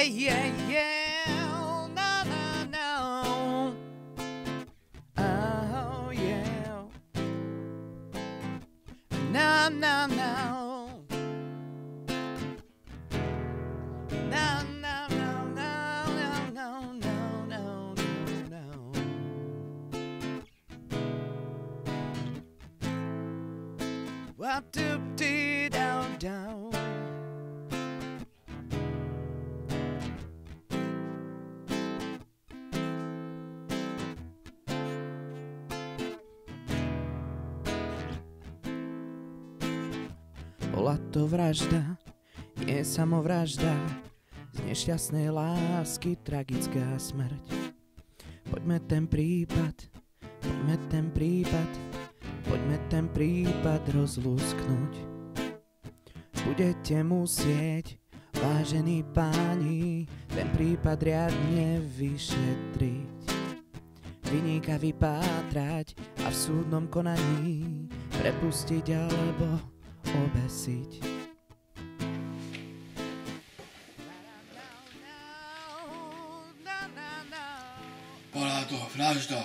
yeah, yeah, no, no, no. Oh, yeah. No, no, no. No, no, no, no, no, no, no, no, no. What do dee down down. Bola to vražda, nie samovražda, z nešťastnej lásky tragická smrť. Poďme ten prípad, poďme ten prípad, poďme ten prípad rozlúsknuť. Budete musieť, vážení páni, ten prípad riadne vyšetriť. Viníka vypátrať a v súdnom konaní prepustiť alebo obesiť. Bola to vražda.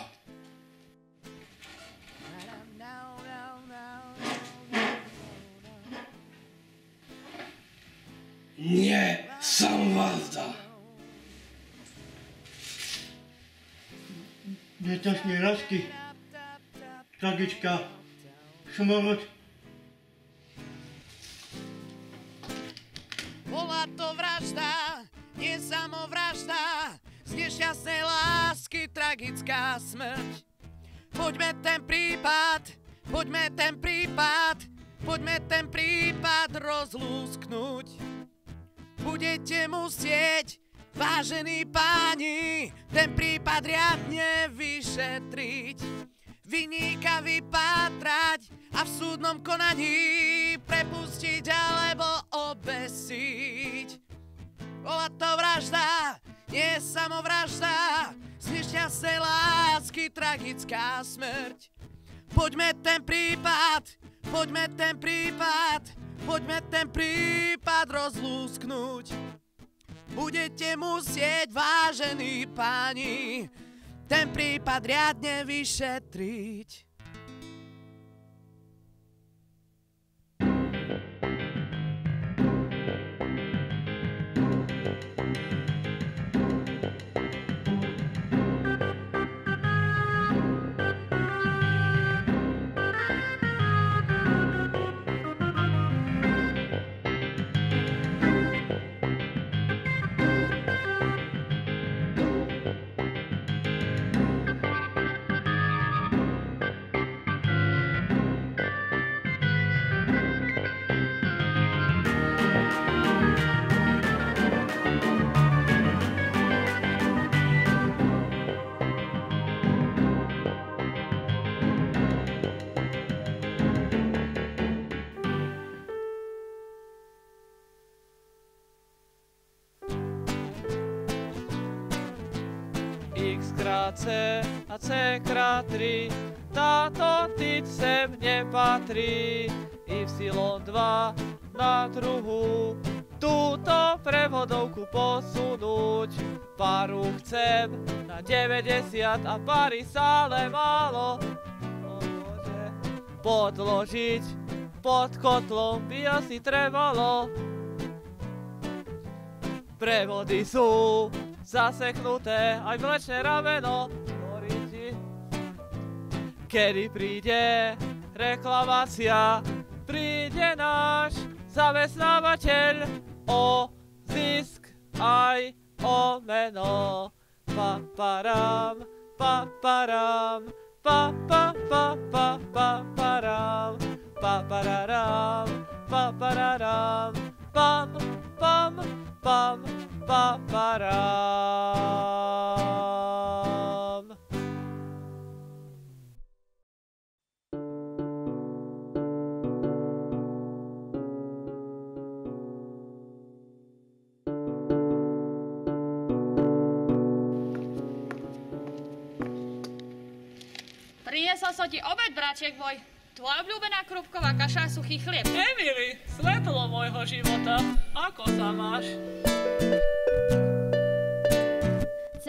Nie samovražda. Nešťastný Rasky, tragická smrť. Bola to vražda, nie samovražda, z nešťastnej lásky tragická smrť. Poďme ten prípad, poďme ten prípad, poďme ten prípad rozlúsknuť. Budete musieť, vážení páni, ten prípad riadne vyšetriť. Viníka vypátrať a v súdnom konaní prepustiť alebo obesiť. Bola to vražda, nie samovražda, z nešťastnej lásky tragická smrť. Poďme ten prípad, poďme ten prípad, poďme ten prípad rozlúsknuť. Budete musieť, vážení páni, ten prípad riadne vyšetriť. X krát C a C krát 3, táto tyč sem nepatrí. Y2 na druhu, túto prevodovku posunúť. Paru chcem na 90 a pary stále málo. Podložiť pod kotlom by asi trebalo. Prevody sú zaseknuté, aj mlečné rameno. Kedy príde reklamácia, príde náš zamestnávateľ o zisk aj o meno. Paparam, paparam, paparam, papararam, papararam, pam, pam, pam, paparam. Priniesol som ti obed, braček môj. Tvoja obľúbená krupková kaša a suchý chlieb. Emily, svetlo môjho života, ako sa máš?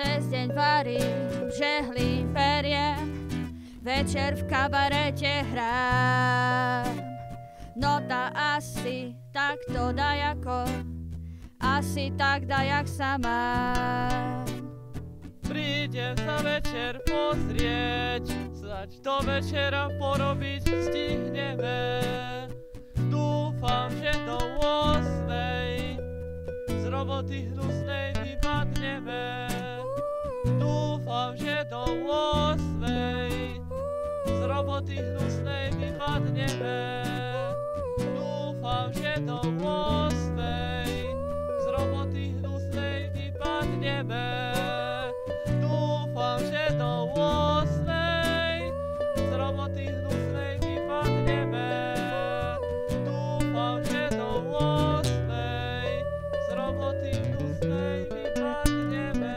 Cez deň varím, žehlím, periem, večer v kabarete hrám. No tá asi takto dajako, asi tak dajak sa mám. Prídem sa večer pozrieť, snať do večera porobiť stihneme. Dúfam, že do 8 z roboty hnusnej vypadneme. Dúfam, že do 8 z roboty hnusnej vypadneme. Dúfam, že do 8 z roboty hnusnej vypadneme. Dúfam, že do 8 z roboty hnusnej vypadneme. Dúfam, že do 8 z roboty hnusnej vypadneme.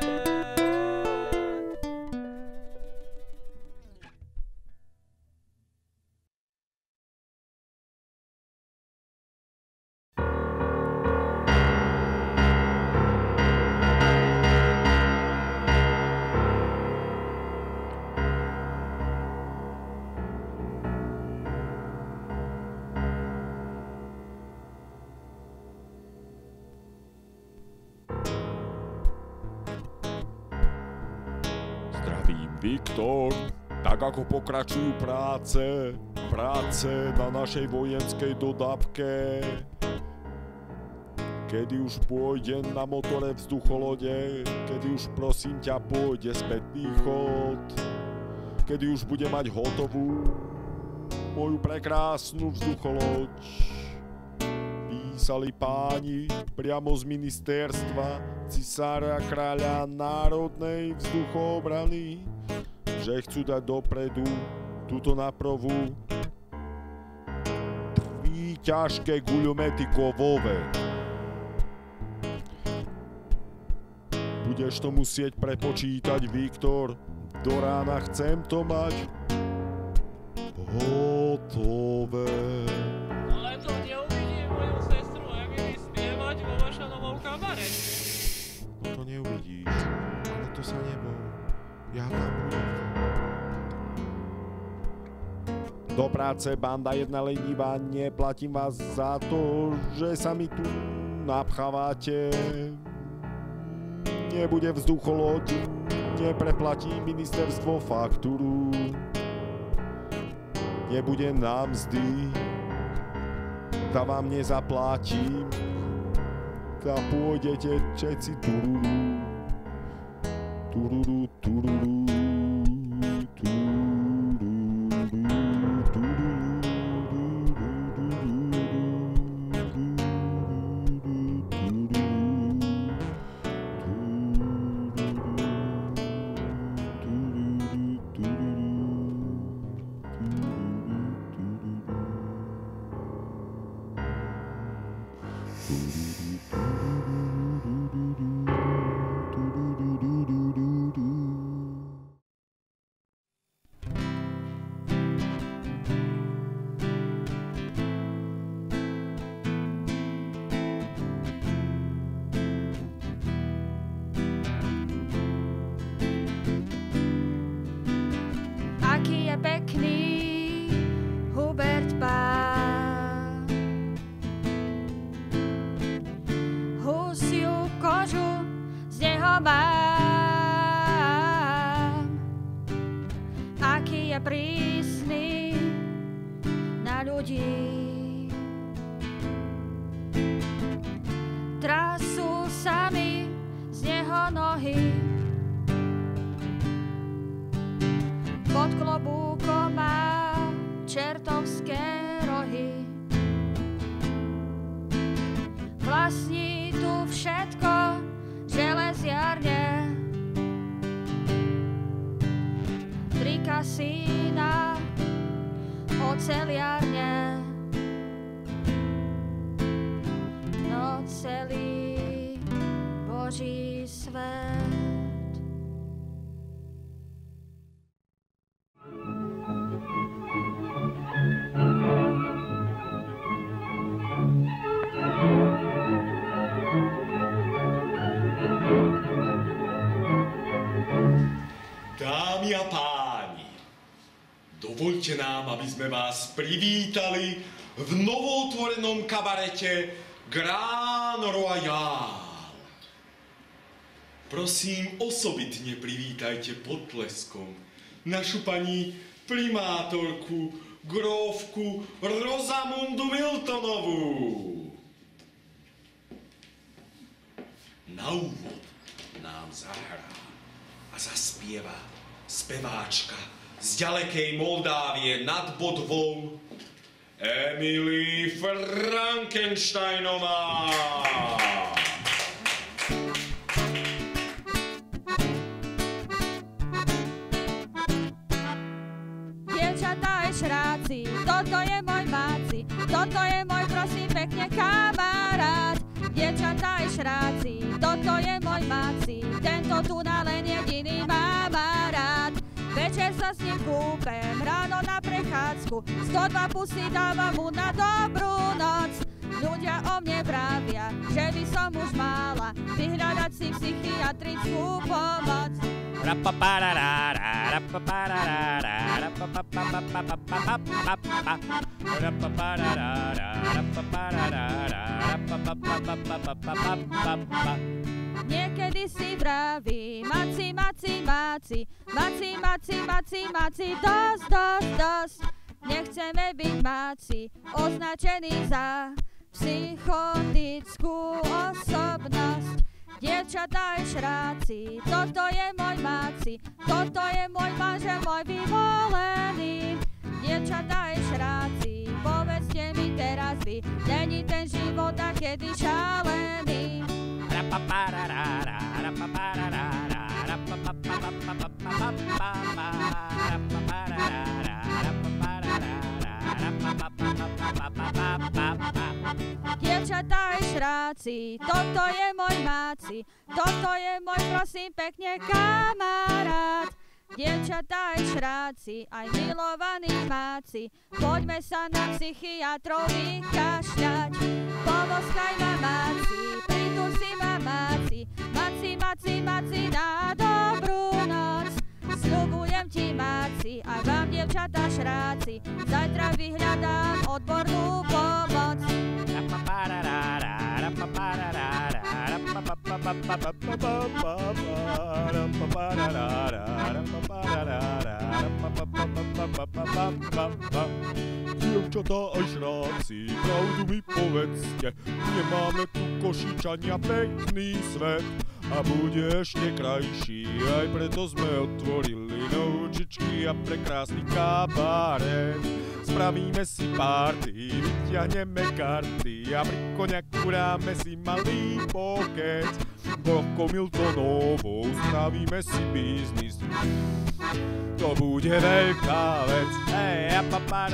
Viktor, tak ako pokračujú práce na našej vojenskej dodávke. Kedy už pôjde na motore vzducholode, kedy už prosím ťa pôjde spätný chod, kedy už bude mať hotovú moju prekrásnu vzducholoď. Písali páni priamo z ministerstva cisára kráľa národnej vzduchoobrany, že chcú dať dopredu túto naprovu 3 ťažké guľomety kovové. Budeš to musieť prepočítať, Viktor. Do rána chcem to mať hotové. Ale to neuvidím moju sestru Emily spievať vo vašom novom kabare. No to neuvidíš, ale to sa neboj. Ja tam budem. Do práce, banda jedna lenivá, neplatím vás za to, že sa mi tu napchávate. Nebude vzducholoď, nepreplatí ministerstvo faktúru. Nebude nám mzdy, tá vám nezaplatím. Tá pôjdete všetci tururu, tururu, tururu. Pekný Hubert pán, husiu kožu z neho mám. Aký je prísny na ľudí, trasú sa mi z neho nohy. Pod klobúkom má čertovské rohy. Vlastní tu všetko železiarne, 3 kasína, oceliarne. No celý Boží svet. Dovoľte nám, aby sme vás privítali v novootvorenom kabarete Grand Royal. Prosím, osobitne privítajte potleskom našu pani primátorku, grófku Rosamundu Miltonovú. Na úvod nám zahrá a zaspieva speváčka z ďalekej Moldávie nad Bodvou Emily Frankensteinová. Dievčatá aj šráci, toto je môj máci, toto je môj prosím pekne kamarát. Dievčatá aj šráci, toto je môj máci, tento tu na len jediný mám rád. Večer sa s ním kúpem, ráno na prechádzku, 102 pusy dávam mu na dobrú noc. Ľudia o mne vravia, že by som už mala vyhľadať si psychiatrickú pomoc. Niekedy si vraví, maci, maci, maci, maci, maci, maci, maci, dosť. Nechceme byť máci, označení za psychotickú osobnosť. Dievčatá aj šráci, toto je môj máci, toto je môj manžel, môj vyvolený. Dievčatá aj šráci, povedzte mi teraz vy, není ten život takedy šalený. Dievčatá aj šráci, toto je môj máci, toto je môj prosím pekne kamarát. Dievčatá aj šráci, aj milovaní máci, poďme sa na psychiatrov vykašľať. Poboskaj ma máci, pritul si ma máci, maci, maci, maci na dobrú noc. Sľubujem ti máci a vám dievčatá šráci, zajtra vyhľadám odbornú pomoc. Dievčatá aj šráci, pravdu mi povedzte, nemáme tu Košičania pekný svet a bude ešte krajší, aj preto sme otvorili nočičky a prekrásny kabaret. Spravíme si party, vyťahneme karty a pri koňaku dáme si malý pokec. Grófkou Miltonovou spravíme si biznis, to bude veľká vec. Hej,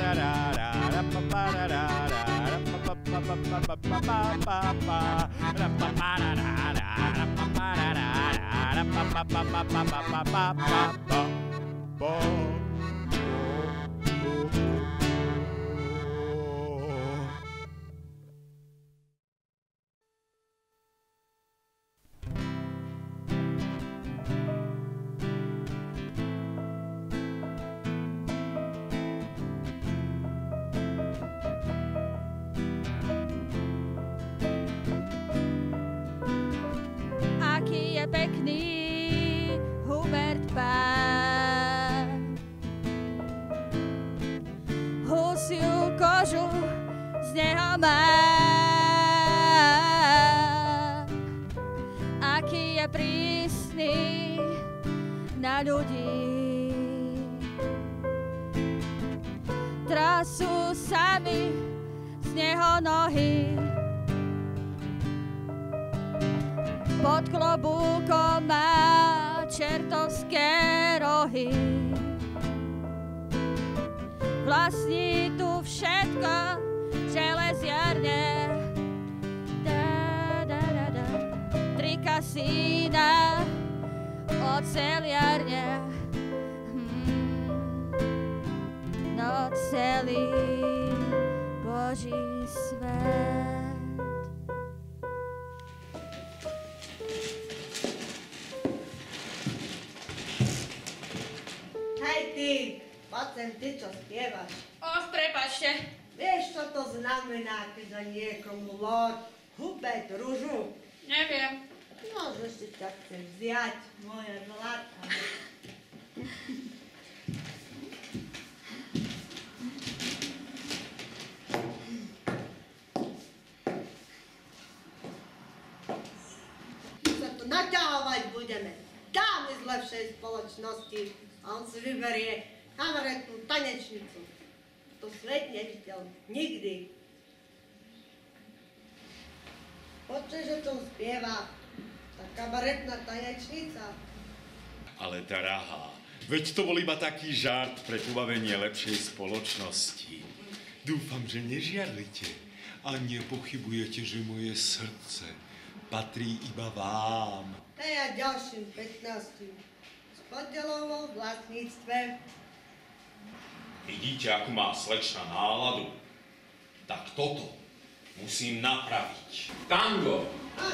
Aký je pekný Hubert pán, husiu kožu z neho má. Aký je prísny na ľudí, trasú sa mi z neho nohy. Pod klobúkom má čertovské rohy. Vlastní tu všetko, železiarne, tri kasína, oceliarne, no celý Boží svet. Hej ty, Poď sem, ty, čo spievaš. Och, prepáčte. Vieš, čo to znamená, keď za niekomu lord húbeť ružu? Neviem. No, že si ťa chce vziať, moja zlatá. My sa tu naťahovať budeme. Dámy z lepšej spoločnosti. A on si vyberie kabaretnú tanečnicu. To svet nevidel nikdy. Počuj, že to spieva tá kabaretná tanečnica. Ale drahá, veď to bol iba taký žart pre pobavenie lepšej spoločnosti. Dúfam, že nežiarlite a nepochybujete, že moje srdce patrí iba vám. A ja ďalším 15. S podielovom vlastníctve. Vidíte, ako má slečna náladu? Tak toto musím napraviť. Tango!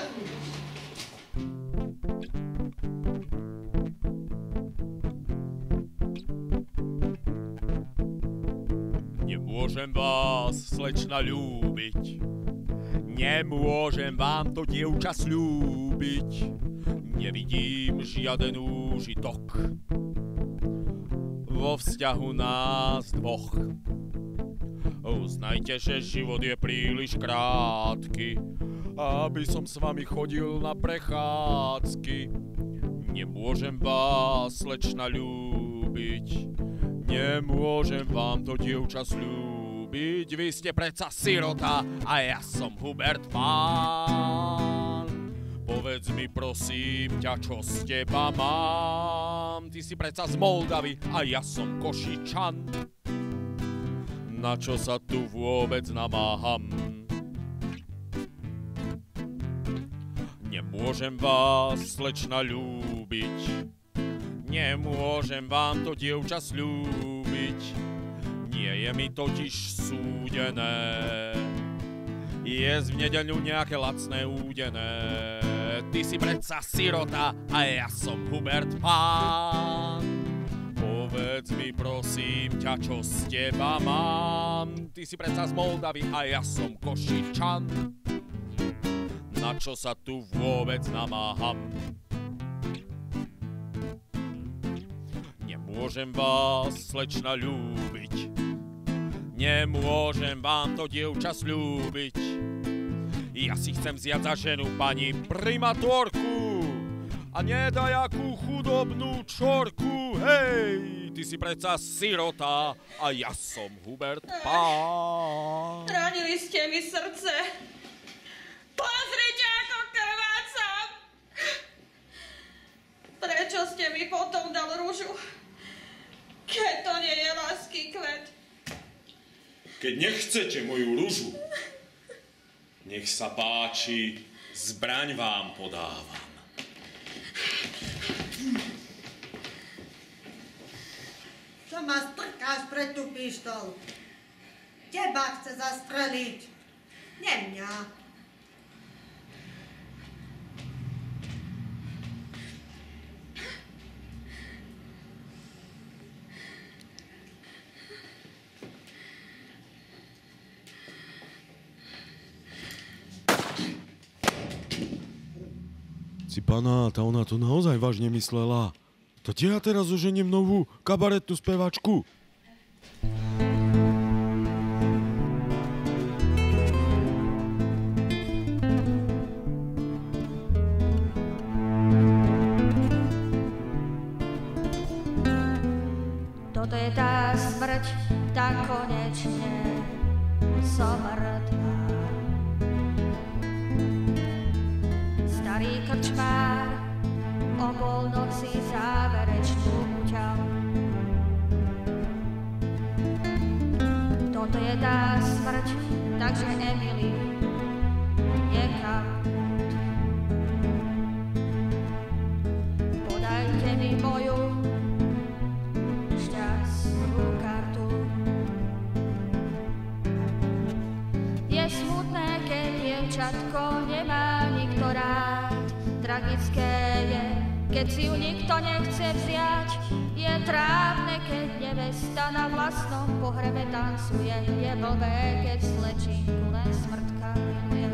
Nemôžem vás, slečna, ľúbiť. Nemôžem vám to, dievča, sľúbiť. Nevidím žiaden úžitok vo vzťahu nás dvoch. Uznajte, že život je príliš krátky, aby som s vami chodil na prechádzky. Nemôžem vás, slečna, ľúbiť. Nemôžem vám to, dievča, sľúbiť. Vy ste predsa sirota a ja som Hubert pán. Povedz mi, prosím ťa, čo z teba mám. Ty si predsa z Moldavy a ja som Košičan. Na čo sa tu vôbec namáham? Nemôžem vás, slečna, ľúbiť. Nemôžem vám to, dievča, sľúbiť. Nie je mi totiž súdené jesť v nedeľu nejaké lacné údené. Ty si predsa sirota a ja som Hubert pán. Povedz mi, prosím ťa, čo z teba mám. Ty si predsa z Moldavy a ja som Košičan. Na čo sa tu vôbec namáham? Nemôžem vás, slečna, ľúbiť. Nemôžem vám to, dievča, sľúbiť. Ja si chcem vziať za ženu pani primátorku a nedaj akú chudobnú čorku. Hej, ty si predsa sirota a ja som Hubert pán. Ranili ste mi srdce. Pozrite, ako krvácam. Prečo ste mi potom dal rúžu, keď to nie je lásky kvet? Keď nechcete moju ružu, nech sa páči, zbraň vám podávam. Čo ma strkáš pred tú pištolu? Teba chce zastreliť, nie mňa. Cipanáta, ona to naozaj vážne myslela. To ja teraz oženiem novú kabaretnú spevačku. Toto je tá smrť, tak konečne som mŕtva. Starý krčmár o polnoci záverečnú uťal. Toto je tá smrť, takže Emily je kaput. Podajte mi moju šťastnú kartu. Je smutné, keď dievčatko nemá nikto rád. Tragické je, keď si ju nikto nechce vziať. Je trápne, keď nevesta na vlastnom pohrebe tancuje. Je blbé, keď slečinku len smrtka miluje.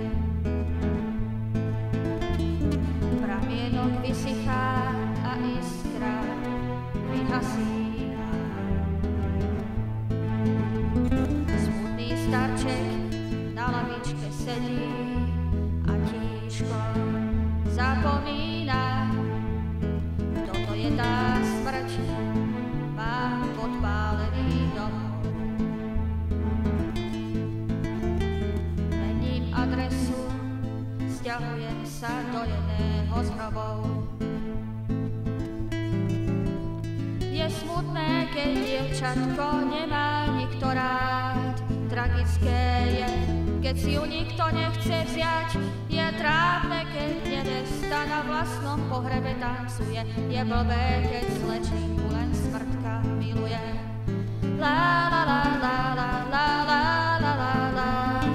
Pramienok vysychá a iskra vyhasína. Smutný starček na lavičke sedí a tížko zapomína. Toto je tá smrť, má podpálený domov. Mením adresu, sťahujem sa do jedného z hrobov. Je smutné, keď dievčatko nemá nikto rád. Tragické je, keď si ju nikto nechce vziať. Je trápne, keď nevesta na vlastnom pohrebe tancuje. Je blbé, keď slečinku len smrtka miluje. La la la la la la la la la la.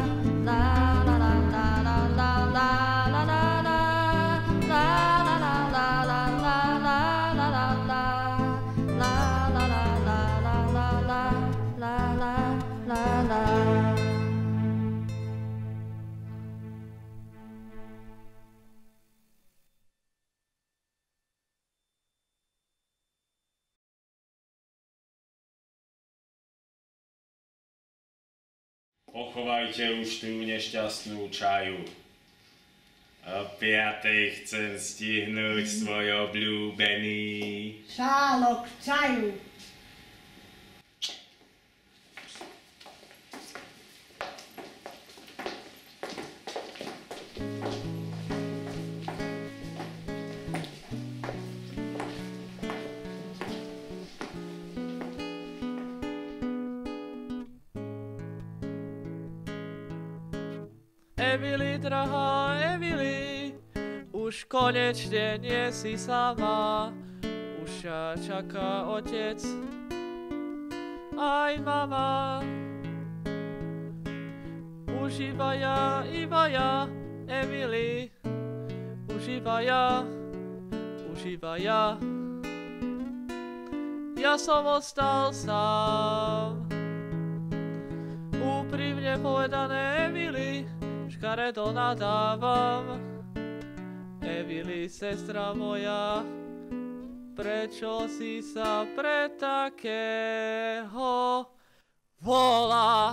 Pochovajte už tú nešťastnú čaju. O 5:00 chcem stihnúť svoj obľúbený šálok čaju. Emily, drahá Emily, už konečne nie si sama. Už ťa čaká otec, aj mama. Už iba ja, Emily. Už iba ja. Ja som ostal sám. Úprimne povedané, Emily, škaredo nadávam. Emily, sestra moja, prečo si sa pre takého volá?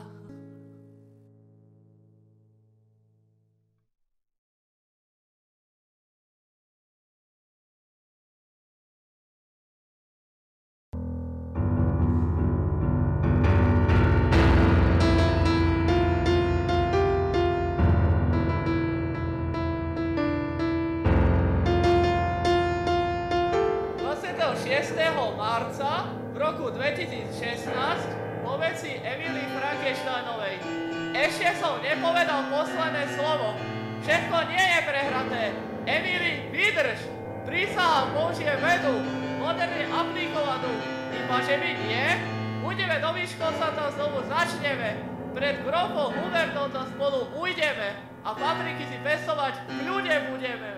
Marca v roku 2016 po veci Emily Frankensteinovej. Ešte som nepovedal posledné slovo. Všetko nie je prehraté. Emily, vydrž! Prísahám Božie vedu, moderne aplikovanú. Iba že my nie, budeme do Vyškovca tam znovu začneme. Pred grofom Hubertom tam spolu ujdeme a papriky si pestovať v kľude budeme.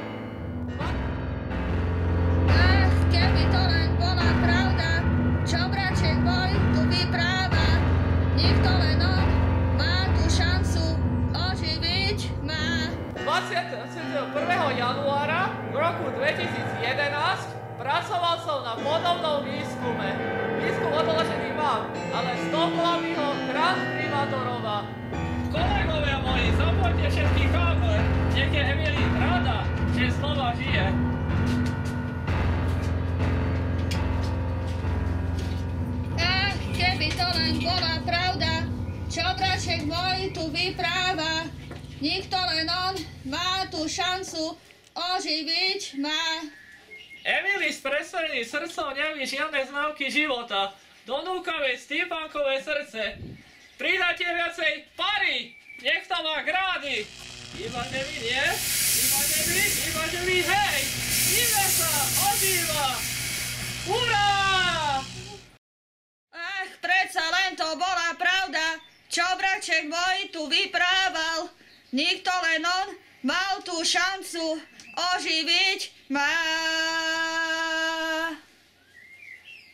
Keby to len bola pravda, čo braček môj tu vypráva. Nikto len on má tú šancu oživiť ma. 21. januára v roku 2011 pracoval som na podobnom výskume. Výskum odložený mám, ale stopla mi ho Grant Primátorova. Kolegovia moji, zapojte všetkých káble. Nech je Emily rada, že znova žije. Keby to len bola pravda, čo braček môj tu vypráva. Nikto len on má tú šancu oživiť ma. Emily s presvedeným srdcom neví žiadne známky života. Donúkavé stýpankové srdce. Pridajte viacej pary, nech to má grády. Iba že vy nie, iba že vy hej. Ide sa, odíva. Hurá! Predsa len to bola pravda, čo braček môj tu vyprával. Nikto len on mal tú šancu oživiť ma.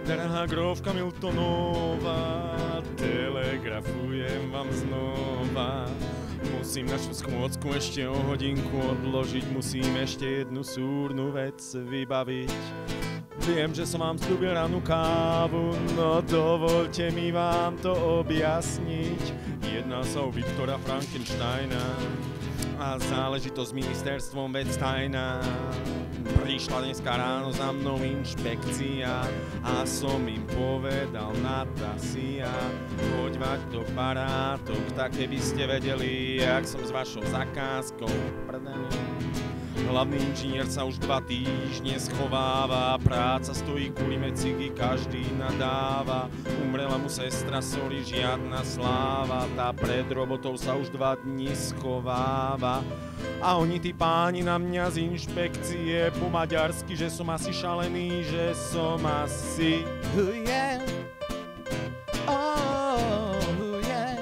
Drahá grófka Miltonová, telegrafujem vám znova. Musím našu schôdzku ešte o hodinku odložiť, musím ešte jednu súrnu vec vybaviť. Viem, že som vám slúbil rannú kávu, no dovolte mi vám to objasniť. Jedná sa o Viktora Frankensteina a záležitosť ministerstvom vec tajná. Prišla dneska ráno za mnou inšpekcia a som im povedal Natasia, poď mať do parátok, tak keby ste vedeli, jak som s vašou zakázkou prdaný. Hlavný inžinier sa už 2 týždne schováva, práca stojí kulime cigy, každý nadáva. Umrela mu sestra, sorry, žiadna sláva, tá pred robotou sa už 2 dní schováva. A oni tí páni na mňa z inšpekcie po maďarsky, že som asi šalený, že som asi... Yeah. Oh, yeah.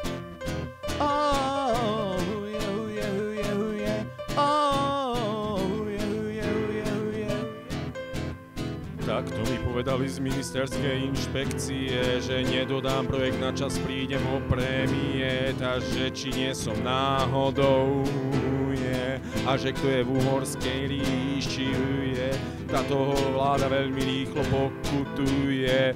Oh, yeah. Oh, yeah. Takto mi povedali z ministerskej inšpekcie, že nedodám projekt na čas, prídem o prémie, takže či nie som náhodou, a že kto je v uhorskej ríši, tá toho vláda veľmi rýchlo pokutuje.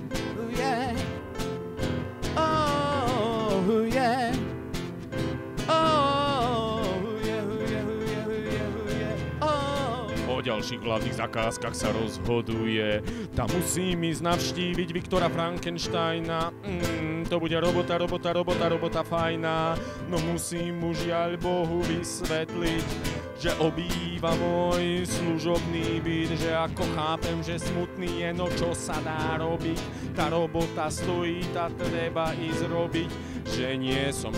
O ďalších vládnych zakázkach sa rozhoduje. Tam musím ísť navštíviť Viktora Frankensteina. To bude robota fajná. No musím mu žiaľ Bohu vysvetliť, že obýva môj služobný byt, že ako chápem, že smutný je, no čo sa dá robiť. Tá robota stojí, tá treba ísť robiť, že nie som.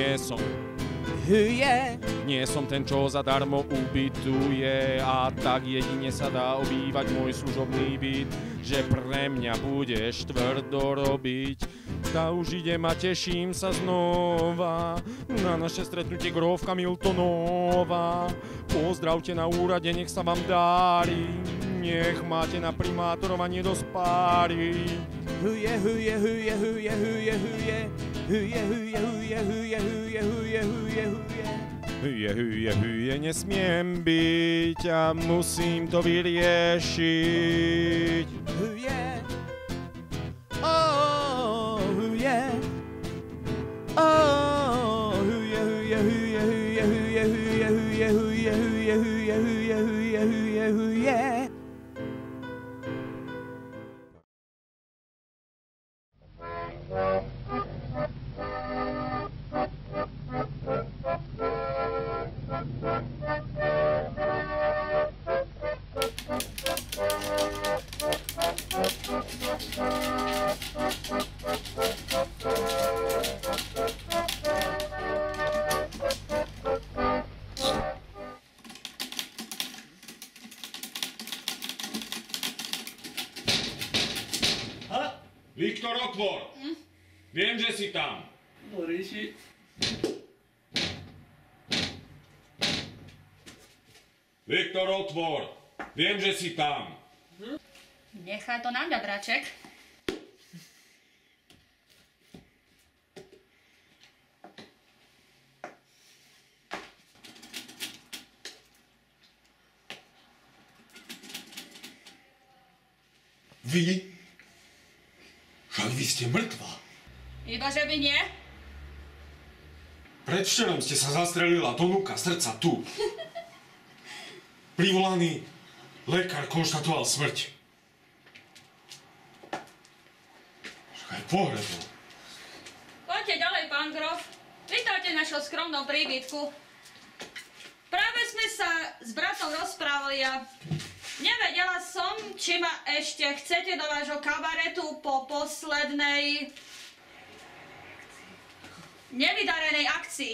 Nie som ten, čo zadarmo ubytuje a tak jedine sa dá obývať môj služobný byt, že pre mňa budeš tvrdo robiť. Tá už idem a teším sa znova na naše stretnutie grófka Miltonová. Pozdravte na úrade, nech sa vám dári, nech máte na primátorov a nie do spáry. Nesmiem byť a musím to vyriešiť. Viktor, otvor! Viem, že si tam. No, Ríši. Viktor, otvor! Viem, že si tam. Nechaj to na mňa, braček. Vy? Však vy ste mŕtva. Ibaže by nie? Predvčerom ste sa zastrelila do núka srdca tu. Privolaný lekár konštatoval smrť. Však aj pohrebol. Poďte ďalej, pán grof. Vítajte v našom skromnom príbytku. Práve sme sa s bratom rozprávali a nevedela som, či ma ešte chcete do vášho kabaretu po poslednej nevydarenej akcii.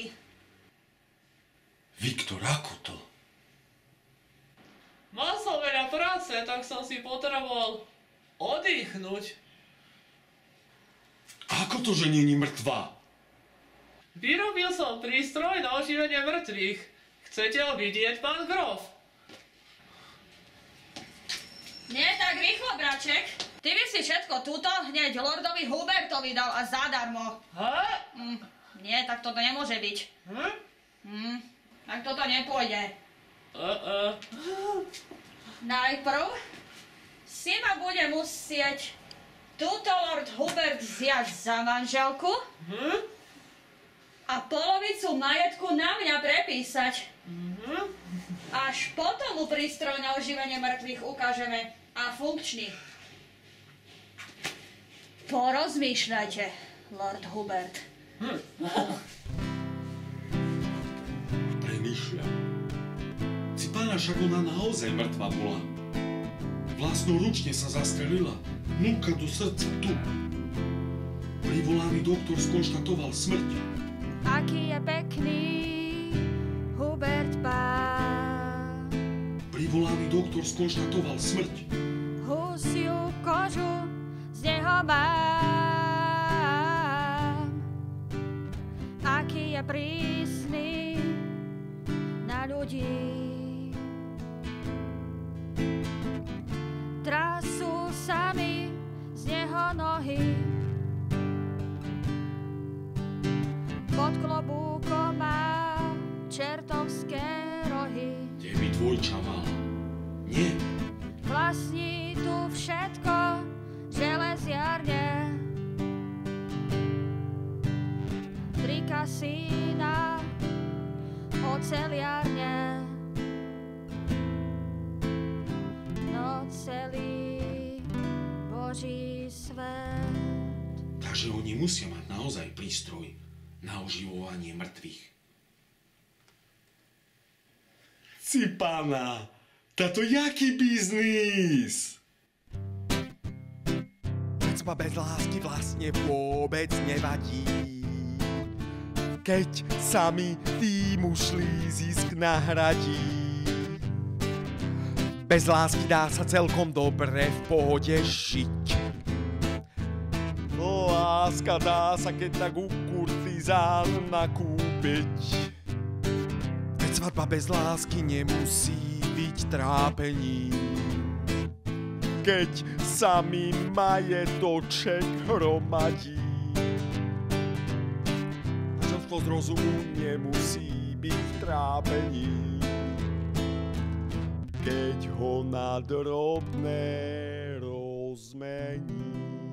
Viktor, ako to? Mal som veľa práce, tak som si potreboval oddychnúť. Ako to, že nie je mŕtva? Vyrobil som prístroj na oživenie mŕtvych. Chcete ho vidieť, pán grof? Nie tak rýchlo, braček. Ty by si všetko túto hneď lordovi Hubertovi dal a zadarmo. Nie, tak toto nemôže byť. Tak toto nepôjde. Najprv si ma bude musieť túto lord Hubert vziať za manželku a polovicu majetku na mňa prepísať. Až potom mu prístroj na oživenie mŕtvych ukážeme a funkčný. Porozmýšľajte, lord Hubert. Premýšľam. Si pána, však ona naozaj mŕtva bola. Vlastnoručne sa zastrelila. Núka do srdca tu. Privolaný doktor skonštatoval smrť. Aký je pekný Hubert pán. Privolaný doktor skonštatoval smrť. Husiu kožu z neho mám. Aký je prísny na ľudí. Trasú sa mi z neho nohy. Pod klobúkom má čertovské rohy. Kde by dvojča mala? Nie. Vlastní tu všetko železiarne. 3 kasína, oceliarne. No celý Boží svet. Takže oni musia mať naozaj prístroj na oživovanie mŕtvych. Si pána, táto jaký biznis? Veď ma bez lásky vlastne vôbec nevadí. Keď sa mi tým ušlý zisk nahradí. Bez lásky dá sa celkom dobre v pohode žiť. Láska dá sa keď tak u kurtizán nakúpiť. Veď svadba bez lásky nemusí byť trápením. Keď sa mi majetoček hromadí. Manželstvo z rozumu nemusí byť trápením. Keď ho na drobné rozmení.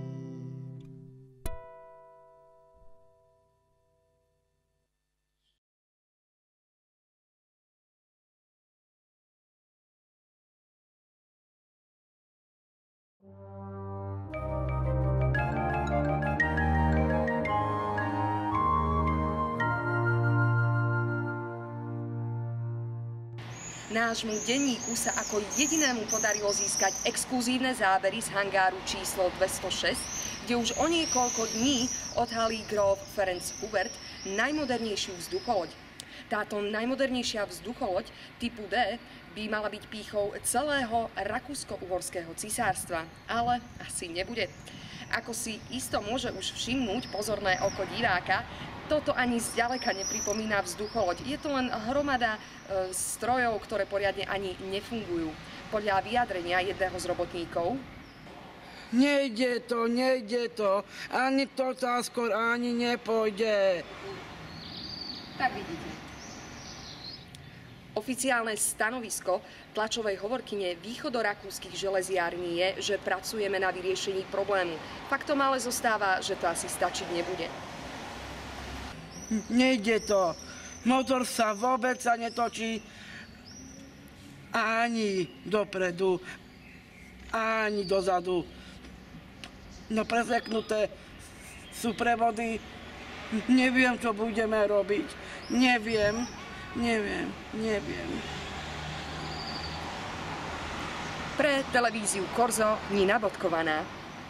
Nášmu denníku sa ako jedinému podarilo získať exkluzívne zábery z hangáru číslo 206, kde už o niekoľko dní odhalí gróf Ferenc Hubert najmodernejšiu vzducholoď. Táto najmodernejšia vzducholoď typu D by mala byť pýchou celého Rakúsko-Uhorského cisárstva, ale asi nebude. Ako si isto môže už všimnúť pozorné oko diváka, toto ani zďaleka nepripomína vzducholoď. Je to len hromada strojov, ktoré poriadne ani nefungujú. Podľa vyjadrenia jedného z robotníkov. Nejde to. Ani to skôr ani nepôjde. Tak vidíte. Oficiálne stanovisko tlačovej hovorkyne východorakúskych železiarní je, že pracujeme na vyriešení problému. Faktom ale zostáva, že to asi stačiť nebude. Nejde to. Motor sa vôbec sa netočí ani dopredu, ani dozadu. No preseknuté sú prevody. Neviem, čo budeme robiť. Neviem. Pre televíziu Korzo Nina Bodkovaná.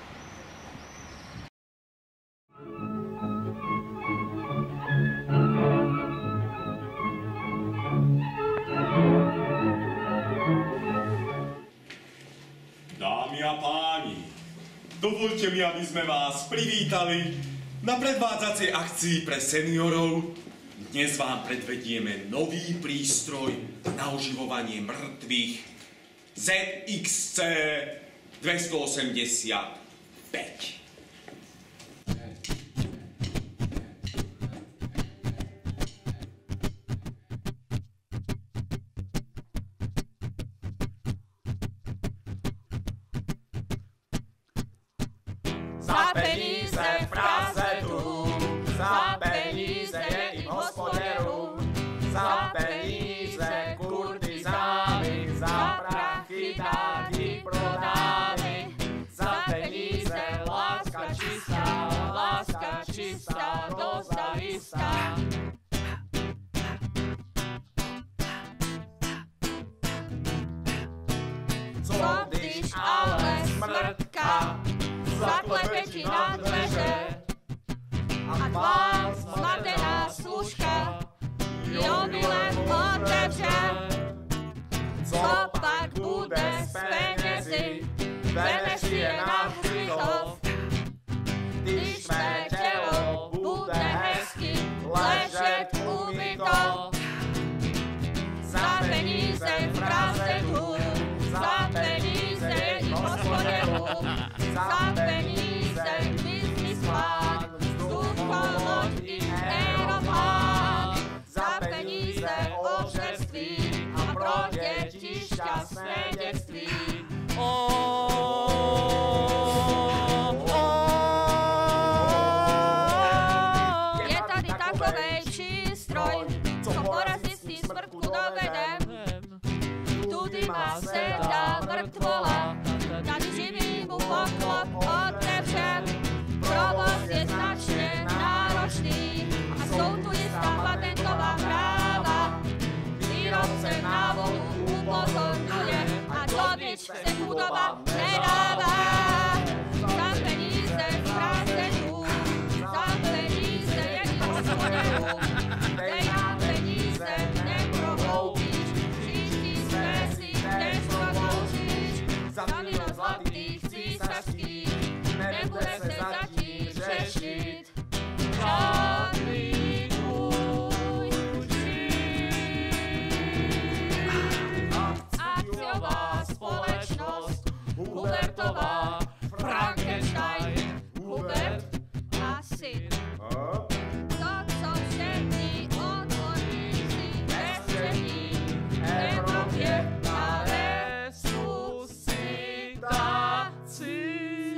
Dámy a páni, dovoľte mi, aby sme vás privítali na predvádzacej akcii pre seniorov. Dnes vám predvedieme nový prístroj na oživovanie mŕtvych ZXC 280. 5. Za peníze v Praze tu, za peníze je i hospoděrů, za peníze kurtizány, za prachy dáti prodány, za peníze láska čistá, dozajistá. Co když ale smrtka zaklepe ti na dveře a tvá zmatená služka Jonulem otevře. Co pak bude s penězi, vemeš si je na hřbitov, když mé tělo bude hezky ležet umyto. Za peníze v Praze tu, za peníze je i hospoděrů, za peníze biznis plán, vzducholod i aeroplán, za peníze obřerství a pro děti šťastné dětství. Je tady takovej přístroj, co porazistý smrtku dovede. Tudy má se dá mrtvola, tady živý mu poklop otevře. Provoz je značně náročný a jsou tu jistá patentová práva. Výrobce na volu upozorňuje a dovnitř se chudoba nedává. Za peníze v Praze tu, za peníze je i hospoděrů, dej nám peníze, neprohloubíš, příští své si jdeš prodloužíš. Za milion zlatých císařských nebude se zatím řešit žádný tvůj žít. Akciová společnost Hubertová, Frankenstein, Hubert a syn. To, co všechny odborníci ve střední Evropě na resuscitaci.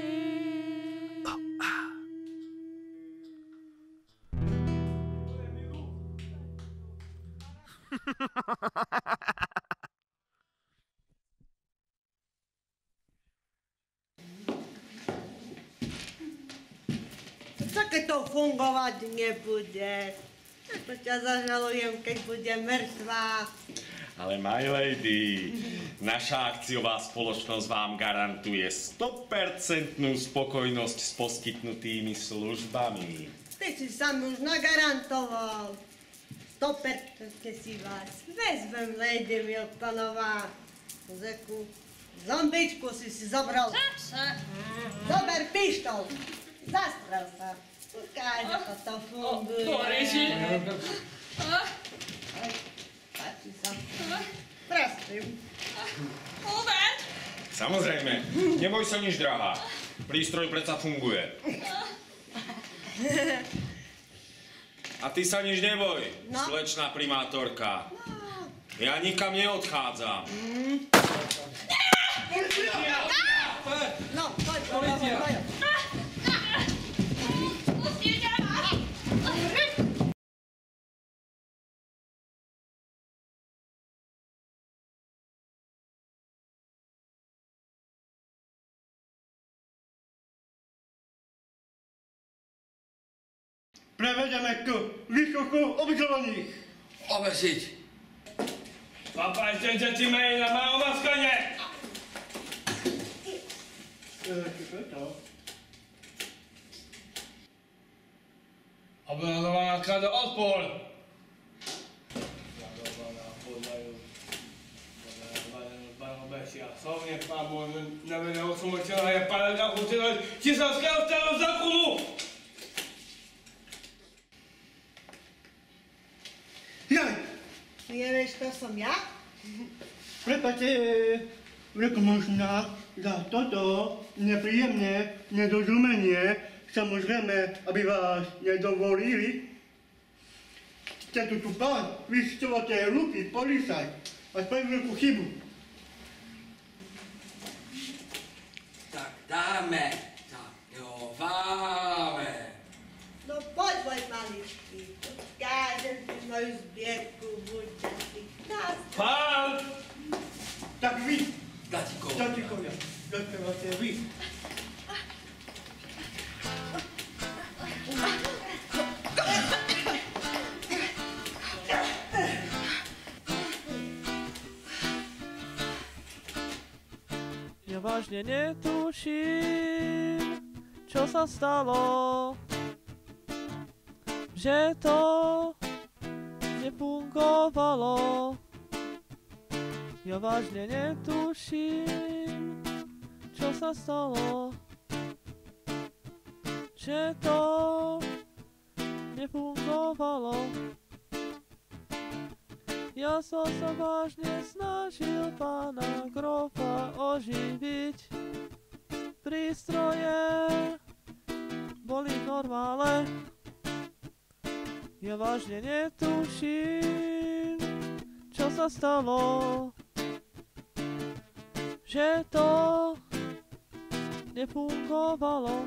Také to fungovať nebude. To ťa zažalujem, keď bude mŕtvá. Ale my lady, naša akciová spoločnosť vám garantuje 100% spokojnosť s poskytnutými službami. Ty si sám už nagarantoval. 100% si vás vezmem, lady Miltonová. Zeku, zombičku si zobral. Zober pištol. Zastrel sa. Ukáže, ako to funguje. Boríši. Páči sa. Prosím. Hubert! Samozrejme, neboj sa nič, drahá. Prístroj predsa funguje. A ty sa nič neboj, slečná primátorka. Ja nikam neodchádzam. No, poď. Prevedeme k výchoku obžalovaných. Obesiť. Papajte deti mejna, majú maskanie! Čo je to? Obradovaná krade odpor. Obradovaná podľajú. Besia, slovne pán Boh, nevede osumrtená je paragrafu Císarského starého zákonu. Jaj, Nevieš, kto som ja? prepáčte, veľkomožná. za toto nepríjemné nedorozumenie samozrejme, aby vás nedovolili. Chcete tu pán vyšťovaté ruky polísať a spraviť veľkú chybu. Tak dáme. Tak jo, máme. No poď, môj maličký, ukážem ti moju zbierku buďačných nástrojov. Pán! Tak vy. Tatíkovia. Zaspevate vy. Ja vážne netuším, čo sa stalo, že to nefungovalo. Ja vážne netuším, čo sa stalo, že to nefungovalo. Ja som sa vážne snažil pána Grofa oživiť. Prístroje boli v normále. Ja vážne netuším, čo sa stalo, že to nefungovalo.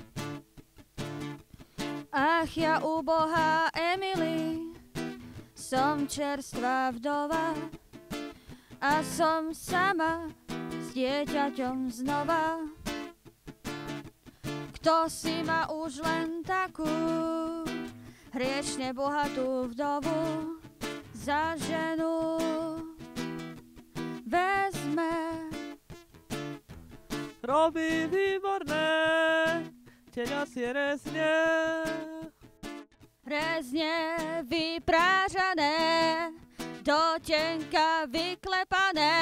Ach, ja ubohá Emily, som čerstvá vdova a som sama s dieťaťom znova. Kto si ma už len takú hriešne bohatú vdovu za ženu vezme? Robí výborné teliacie rezne. Rezne vyprážané, do tenka vyklepané.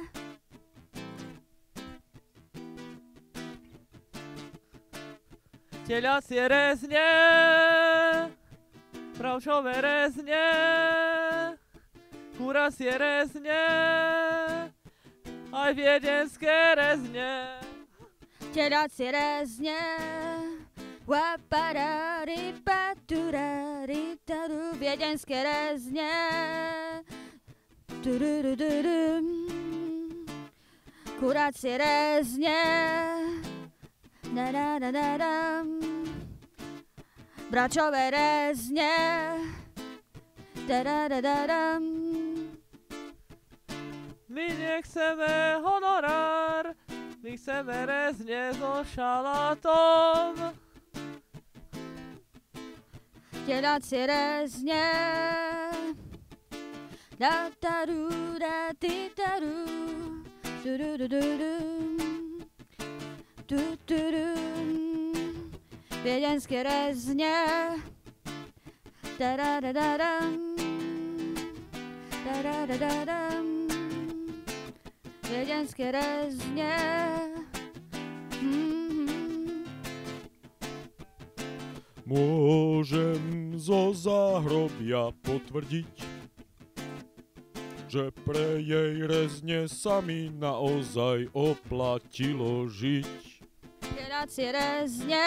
Teliacie rezne, bravčové rezne, kuracie rezne, aj viedenské rezne. Teliacie rezne, wapararipaturaritadu, viedenské rezne, kuracie rezne, bračové rezne, my nechceme honorár, my chceme rezne so šalátom. Teliacie rezne, da-da-du, da-di-da-du, du-du-du-du-du, du-du-du, viedenské rezne, da-da-da-da-dam, da-da-da-da-dam, viedenské rezne. Môžem zo záhrobia potvrdiť, že pre jej rezne sa mi naozaj oplatilo žiť. Teliacie rezne,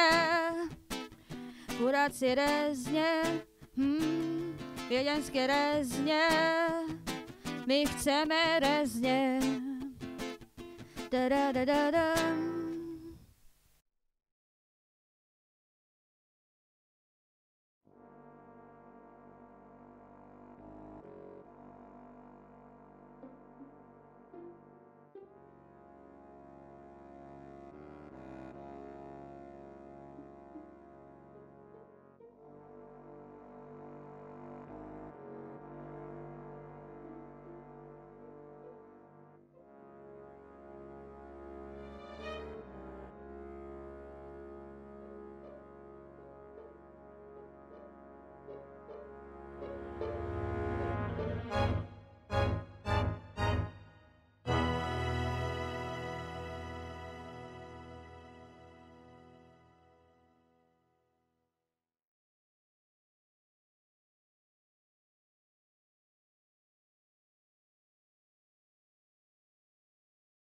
kuracie rezne, viedenské rezne, my chceme rezne. Da-da-da-da-dam.